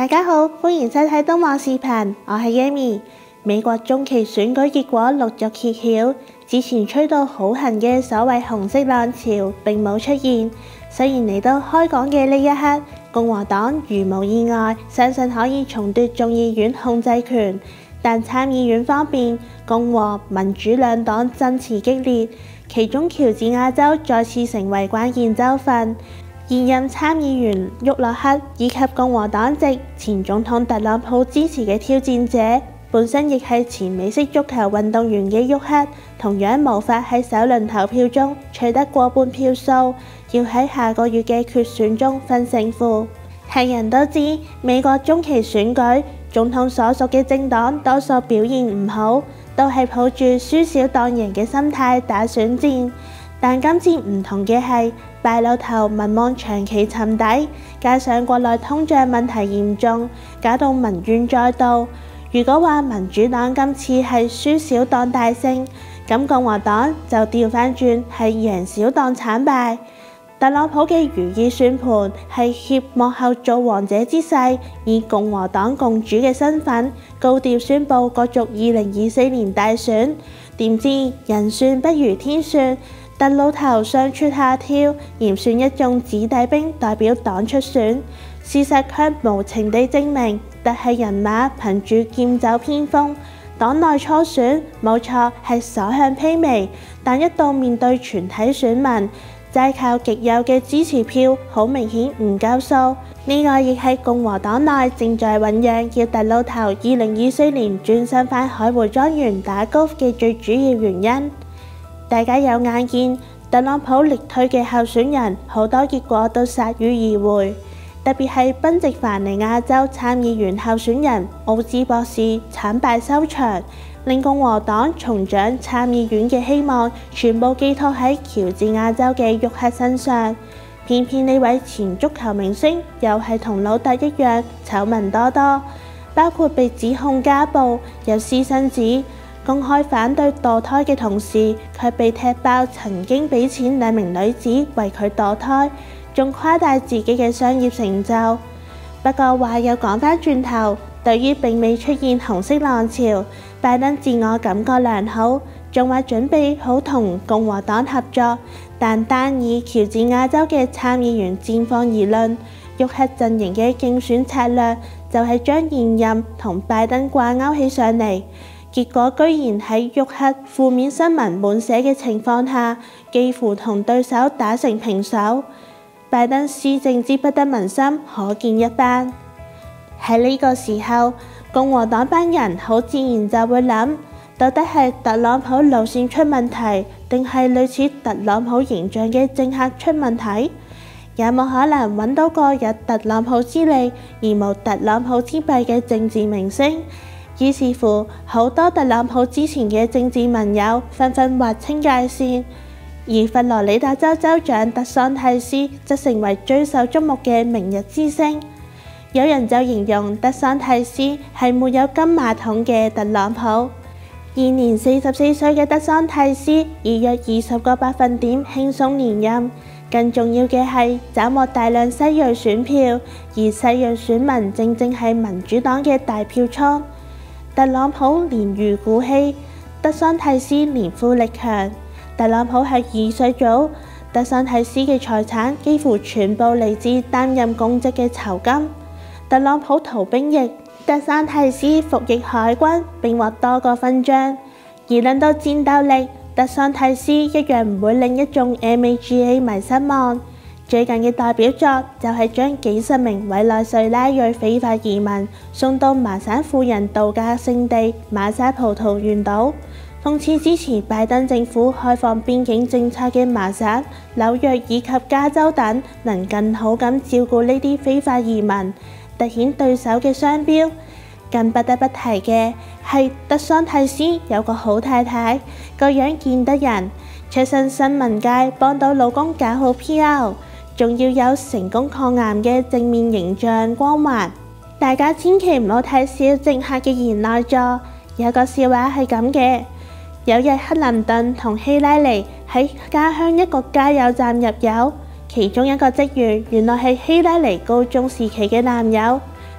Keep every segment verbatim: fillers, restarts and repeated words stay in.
大家好，歡迎收睇東網視頻，我係 Amy。美國中期選舉結果陸續揭曉，之前吹到好行嘅所謂紅色浪潮並冇出現。雖然嚟到開講嘅呢一刻，共和黨如無意外，相信可以重奪眾議院控制權，但參議院方面，共和民主兩黨爭持激烈，其中喬治亞州再次成為關鍵州份。現任參議員沃洛克以及共和黨籍前總統特朗普支持嘅挑戰者，本身亦係前美式足球運動員嘅沃克，同樣無法喺首輪投票中取得過半票數，要喺下個月嘅決選中分勝負。係人都知，美國中期選舉，總統所屬嘅政黨多數表現唔好，都係抱住輸少當贏嘅心態打選戰。但今次唔同嘅係，敗露頭民望長期沉底，加上國內通脹問題嚴重，搞到民怨載道。如果話民主黨今次係輸少當大勝，咁共和黨就調返轉係贏少當慘敗。特朗普嘅如意算盤係挾幕後做王者之勢，以共和黨共主嘅身份高調宣布角逐二零二四年大選。點知人算不如天算，特老頭上蹿下跳，嚴選一眾子弟兵代表黨出選，事實卻無情地證明，特系人馬憑住劍走偏鋒。黨內初選冇錯係所向披靡，但一到面對全體選民，齋靠極右嘅支持票，好明顯唔夠數。呢個亦係共和黨內正在醖釀要特老頭二零二四年轉身返海湖莊園打高爾夫嘅最主要原因。大家有眼見，特朗普力推嘅候選人好多結果都鎩羽而回，特別係賓夕凡尼亞州參議員候選人奧茲博士慘敗收場，令共和黨重掌參議院嘅希望全部寄託喺喬治亞州嘅沃克身上。偏偏呢位前足球明星又係同老特一樣醜聞多多，包括被指控家暴、有私生子。公開反對墮胎嘅同時，卻被踢爆曾經俾錢兩名女子為佢墮胎，仲誇大自己嘅商業成就。不過話又講返轉頭，對於並未出現紅色浪潮，拜登自我感覺良好，仲話準備好同共和黨合作。但單以喬治亞州嘅參議員戰況而論，沃克陣營嘅競選策略就係將現任同拜登掛鈎起上嚟。結果居然喺沃克負面新聞滿瀉嘅情況下，幾乎同對手打成平手。拜登施政之不得民心，可見一斑。喺呢個時候，共和黨班人好自然就會諗，到底係特朗普路線出問題，定係類似特朗普形象嘅政客出問題？有冇可能揾到個有特朗普之利而無特朗普之弊嘅政治明星？於是乎，好多特朗普之前嘅政治盟友紛紛劃清界線，而佛羅里達州州長德桑蒂斯則成為最受矚目嘅明日之星。有人就形容德桑蒂斯係沒有金馬桶嘅特朗普。現年四十四歲嘅德桑蒂斯以約二十個百分點輕鬆連任，更重要嘅係斬獲大量西裔選票，而西裔選民正正係民主黨嘅大票倉。特朗普年逾古稀，德桑蒂斯年富力強。特朗普係二世祖，德桑蒂斯嘅財產幾乎全部嚟自擔任公職嘅酬金。特朗普逃兵役，德桑蒂斯服役海軍並獲多個勳章。而論到戰鬥力，德桑蒂斯一樣唔會令一眾 M A G A 迷失望。最近嘅代表作就係將幾十名委內瑞拉裔非法移民送到麻省富人度假勝地馬沙葡萄園島，諷刺支持拜登政府開放邊境政策嘅麻省、紐約以及加州等能更好咁照顧呢啲非法移民，凸顯對手嘅雙標。更不得不提嘅係德桑蒂斯有個好太太，個樣見得人，出身新聞界，幫到老公搞好 P R。仲要有成功抗癌嘅正面形象光環，大家千祈唔好睇小政客嘅賢內助。有個笑話係咁嘅：有日克林頓同希拉里喺家鄉一個加油站入油，其中一個職員原來係希拉里高中時期嘅男友。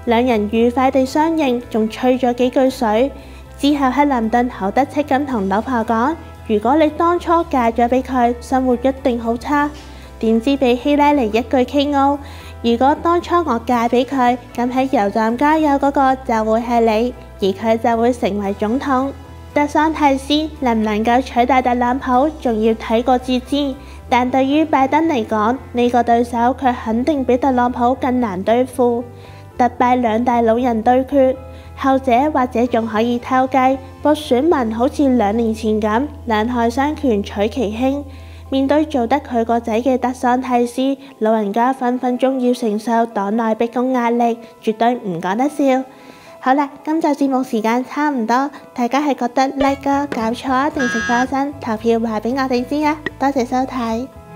兩人愉快地相認，仲吹咗幾句水。之後克林頓好得戚咁同老婆講：如果你當初嫁咗俾佢，生活一定好差。點知俾希拉里一句 K O， 如果當初我嫁俾佢，咁喺油站加油嗰個就會係你，而佢就會成為總統。德桑蒂斯能唔能夠取代特朗普，仲要睇過至知。但對於拜登嚟講，呢個對手卻肯定比特朗普更難對付。特拜兩大老人對決，後者或者仲可以偷雞，博選民好似兩年前咁兩害相權取其輕。面對做得佢個仔嘅德桑蒂斯，老人家分分鐘要承受黨內逼宮壓力，絕對唔講得笑。好啦，今集節目時間差唔多，大家係覺得叻哥搞錯啊定食花生？投票話俾我哋知啊！多謝收睇。